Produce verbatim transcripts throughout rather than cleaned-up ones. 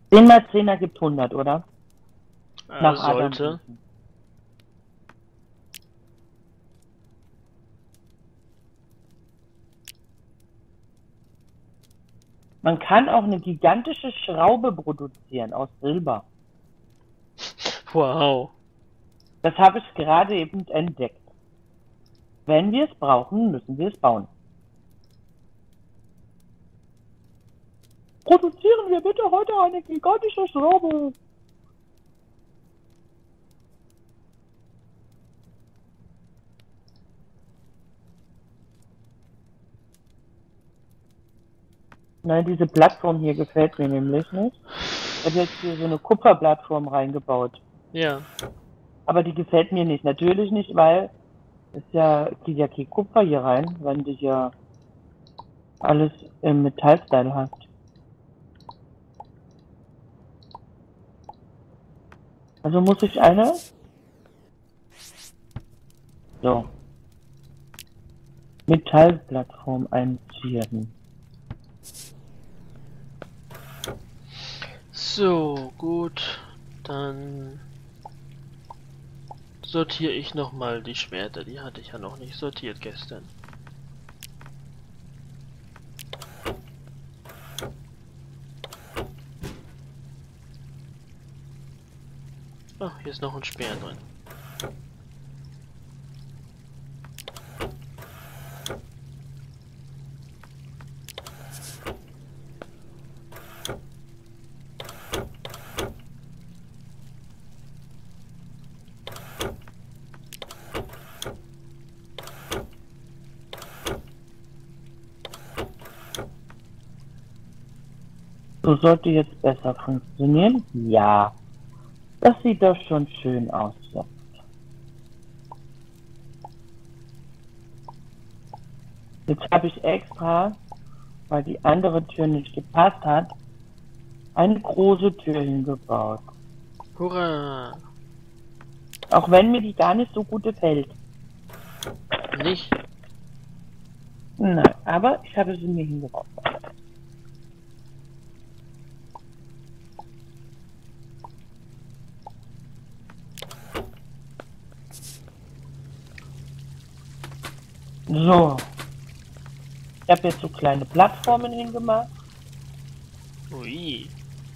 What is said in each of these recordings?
zehn mal zehn ergibt hundert, oder? Äh, Nach sollte. Adam. Man kann auch eine gigantische Schraube produzieren aus Silber. Wow. Das habe ich gerade eben entdeckt. Wenn wir es brauchen, müssen wir es bauen. Produzieren wir bitte heute eine gigantische Schraube. Nein, diese Plattform hier gefällt mir nämlich nicht. Ich habe jetzt hier so eine Kupferplattform reingebaut. Ja. Aber die gefällt mir nicht. Natürlich nicht, weil es ja, geht ja kein Kupfer hier rein, wenn du ja alles im Metallstyle hast. Also muss ich eine so Metallplattform einziehen. So, gut. Dann sortiere ich nochmal die Schwerter. Die hatte ich ja noch nicht sortiert gestern. Ach, hier ist noch ein Speer drin. So sollte jetzt besser funktionieren. Ja, das sieht doch schon schön aus jetzt. Jetzt habe ich extra, weil die andere Tür nicht gepasst hat, eine große Tür hingebaut. Hurra! Auch wenn mir die gar nicht so gut gefällt. Nicht? Nein, aber ich habe sie mir hingebaut. So. Ich habe jetzt so kleine Plattformen hingemacht. Ui.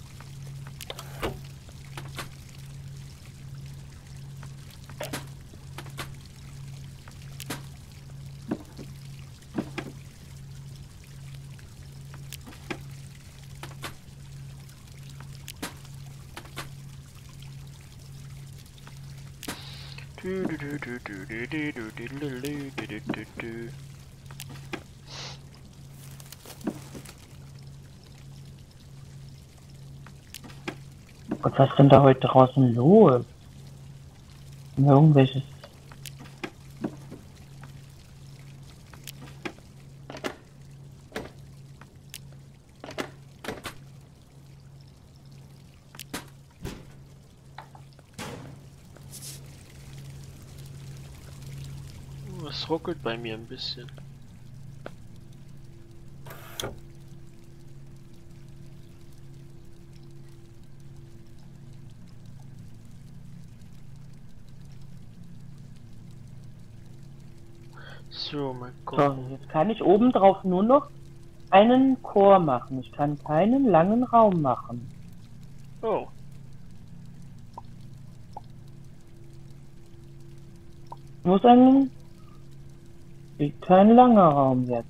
Du, du, du, du, du, du, du, du, du, du, du, du, du. Und was ist denn da heute draußen los? Irgendwelches. Es ruckelt bei mir ein bisschen. So, mal So, gucken. jetzt kann ich oben drauf nur noch einen Chor machen. Ich kann keinen langen Raum machen. Oh. Muss ein. Kein langer Raum jetzt.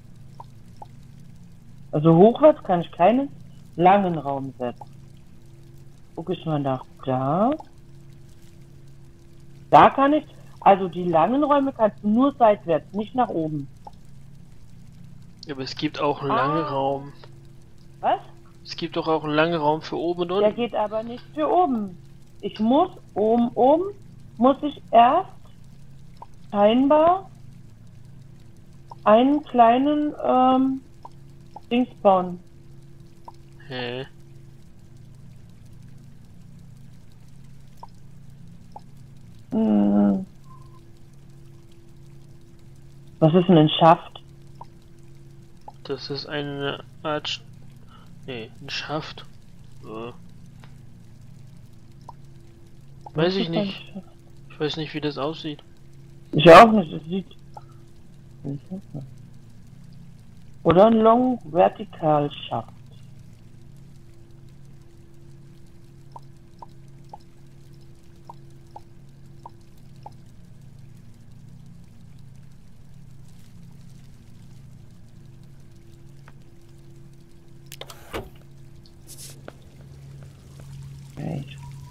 Also hochwärts kann ich keinen langen Raum setzen. Guck ich mal nach da. Da kann ich. Also die langen Räume kannst du nur seitwärts, nicht nach oben. Aber es gibt auch einen langen Ah. Raum. Was? Es gibt doch auch einen langen Raum für oben und Der unten. geht aber nicht für oben. Ich muss oben, oben, muss ich erst scheinbar einen kleinen ähm, Dings bauen. Hä? Hm. Was ist denn ein Schaft? Das ist eine Art... Sch nee, ein Schaft. Äh. Weiß ich nicht. Ich weiß nicht, wie das aussieht. Ich auch nicht, es sieht... Oder ein Long Vertical Shaft. Okay.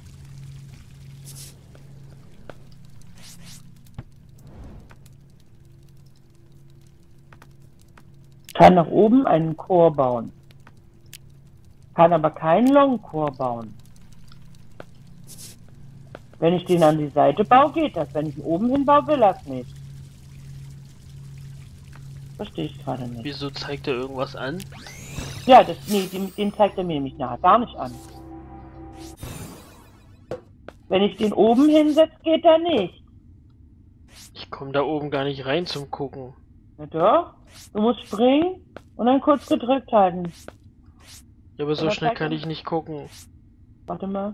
Kann nach oben einen Chor bauen. Kann aber keinen Long Chor bauen. Wenn ich den an die Seite baue, geht das. Wenn ich ihn oben hinbaue, will das nicht. Verstehe ich gerade nicht. Wieso zeigt er irgendwas an? Ja, das, nee, den, den zeigt er mir nämlich nachher gar nicht an. Wenn ich den oben hinsetze, geht er nicht. Ich komme da oben gar nicht rein zum Gucken. Na doch, du musst springen und dann kurz gedrückt halten. Ja, aber so Oder schnell zeig kann uns- ich nicht gucken. Warte mal.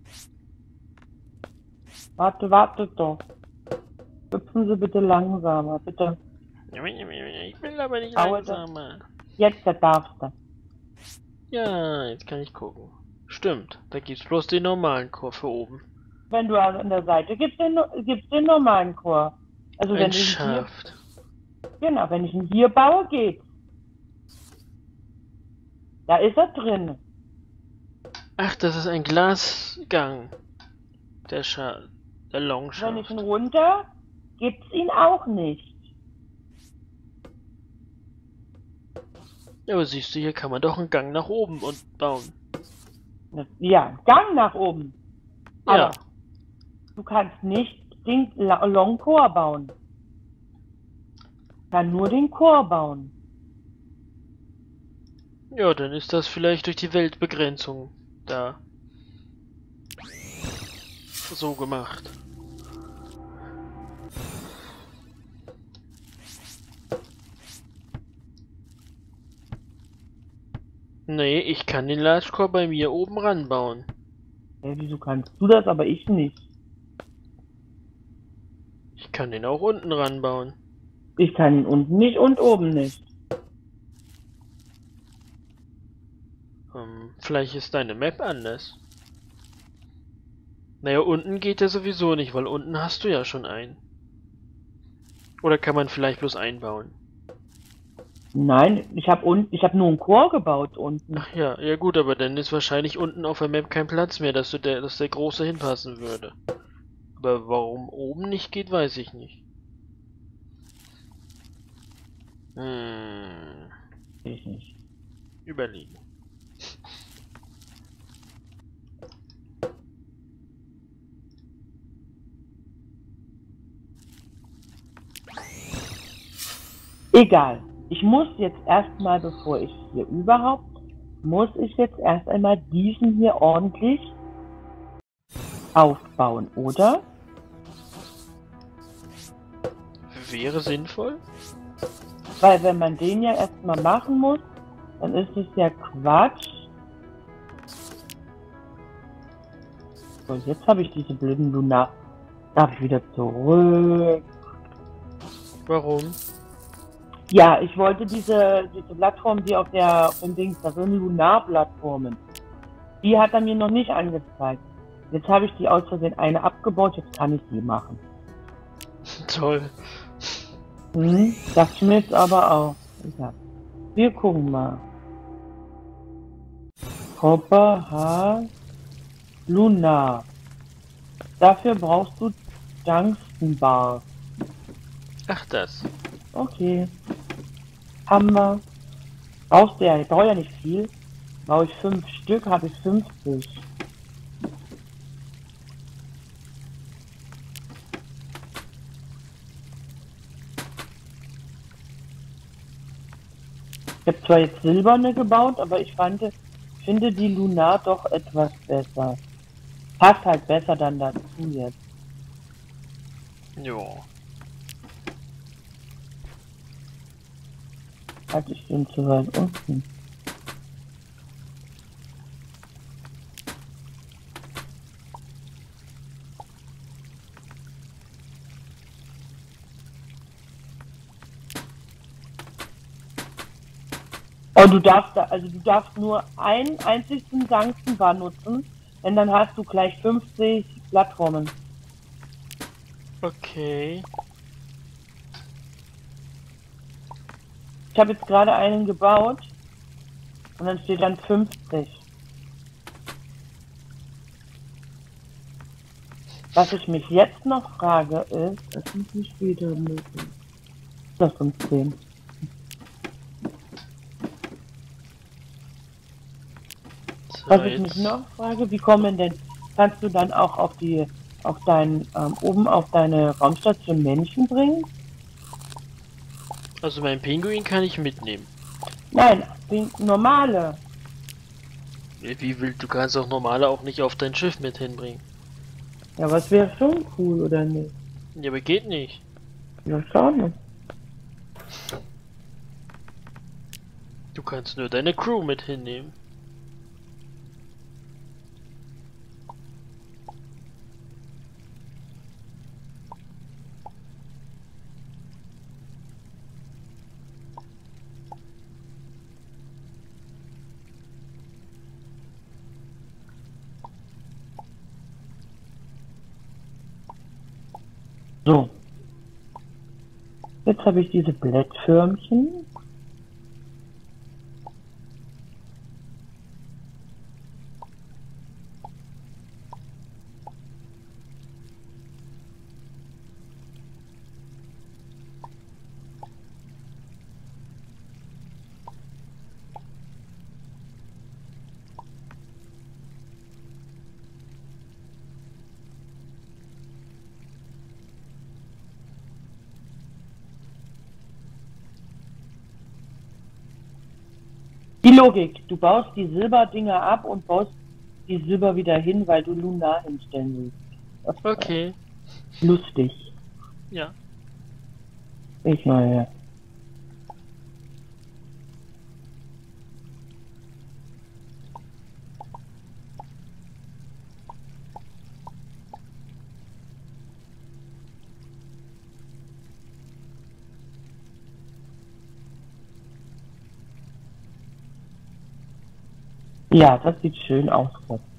Warte, warte doch. Hüpfen Sie bitte langsamer, bitte. Ich will aber nicht Aue, langsamer. Jetzt, da darfst du. Ja, jetzt kann ich gucken. Stimmt, da gibt's bloß den normalen Chor für oben. Wenn du an der Seite gibst, den, gibst den normalen Chor. Also wenn Ein ich ihn hier, Schaft. genau, wenn ich ihn hier baue, geht's. Da ist er drin. Ach, das ist ein Glasgang. Der Scha der Wenn ich Longschaft. ihn runter, gibt's ihn auch nicht. Ja, aber siehst du, hier kann man doch einen Gang nach oben und bauen. Ja, Gang nach oben. Ja. Aber du kannst nicht den La- Long Chor bauen. Kann nur den Chor bauen. Ja, dann ist das vielleicht durch die Weltbegrenzung da so gemacht. Nee, ich kann den Large-Core bei mir oben ranbauen. Ja, wieso kannst du das, aber ich nicht? Ich kann den auch unten ranbauen. Ich kann ihn unten nicht und oben nicht. Hm, vielleicht ist deine Map anders. Naja, unten geht der sowieso nicht, weil unten hast du ja schon einen. Oder kann man vielleicht bloß einbauen? Nein, ich habe unten, ich habe nur einen Chor gebaut unten. Ach ja, ja gut, aber dann ist wahrscheinlich unten auf der Map kein Platz mehr, dass, du der, dass der große hinpassen würde. Aber warum oben nicht geht, weiß ich nicht. Hm, Ich nicht. überlegen. Egal. Ich muss jetzt erstmal, bevor ich hier überhaupt, muss ich jetzt erst einmal diesen hier ordentlich aufbauen, oder? Wäre sinnvoll? Weil wenn man den ja erstmal machen muss, dann ist es ja Quatsch. So, jetzt habe ich diese blöden Lunar. Darf ich wieder zurück? Warum? Ja, ich wollte diese, diese Plattform, die auf der auf dem Dings, das sind Lunar-Plattformen. Die hat er mir noch nicht angezeigt. Jetzt habe ich die aus Versehen eine abgebaut, jetzt kann ich die machen. Toll. Hm, das schmeckt aber auch. Ja. Wir gucken mal. Copper, H, Lunar. Dafür brauchst du Tungstenbar. Ach das. Okay. Hammer. Brauchst du ja, ich brauche ja nicht viel. Brauche ich fünf Stück, habe ich fünfzig. Ich habe zwar jetzt silberne gebaut, aber ich fand, finde die Lunar doch etwas besser. Passt halt besser dann dazu jetzt. Jo. Hatte ich den zu weit unten. Oh, du darfst da, also du darfst nur einen einzigen Sanctum-Bar nutzen, denn dann hast du gleich fünfzig Plattformen. Okay. Ich habe jetzt gerade einen gebaut und dann steht dann fünfzig. Was ich mich jetzt noch frage ist, es muss nicht wieder möglich. Das fünfzehn. So, Was ich jetzt. mich noch frage, wie kommen denn, kannst du dann auch auf die, auf dein, ähm, oben auf deine Raumstation Menschen bringen? Also mein Pinguin kann ich mitnehmen. Nein, die normale. Wie wild, du kannst auch normale auch nicht auf dein Schiff mit hinbringen. Ja, was wäre schon cool, oder nicht? Ja, aber geht nicht. Ja, schon. Du kannst nur deine Crew mit hinnehmen. So. Jetzt habe ich diese Blättförmchen. Die Logik, du baust die Silberdinger ab und baust die Silber wieder hin, weil du Lunar hinstellen willst. Okay. Lustig. Ja. Ich meine. Ja, das sieht schön aus.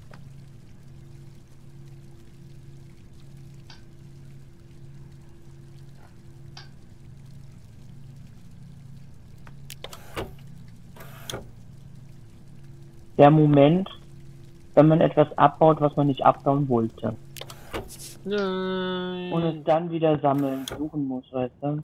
Der Moment, wenn man etwas abbaut, was man nicht abbauen wollte. Nein. Und es dann wieder sammeln, suchen muss, weißt du?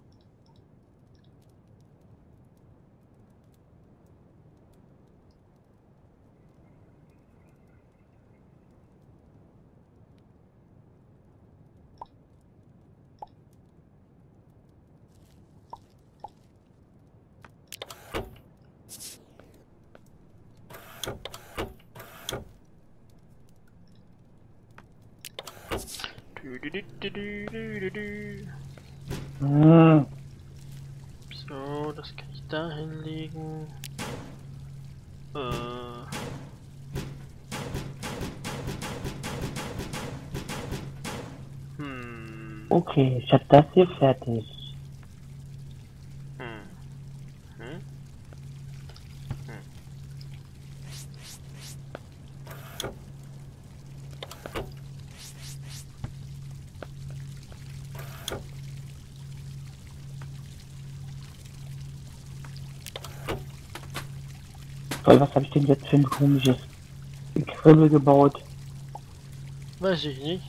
Du, du, du, du, du, du, du. Hm. So, das kann ich da hinlegen. Äh. Hm. Okay, ich habe das hier fertig. Hm. Hm. Hm. Toll, was habe ich denn jetzt für ein komisches Kribbel gebaut? Weiß ich nicht.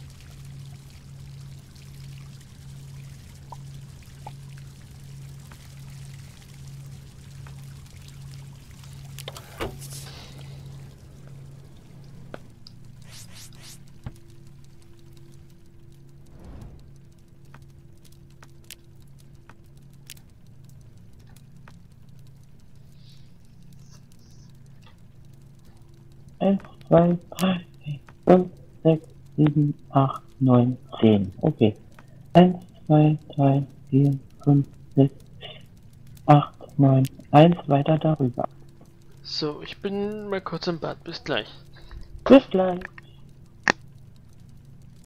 eins, zwei, drei, vier, fünf, sechs, sieben, acht, neun, zehn. Okay. eins, zwei, drei, vier, fünf, sechs, acht, neun. eins weiter darüber. So, ich bin mal kurz im Bad. Bis gleich. Bis gleich.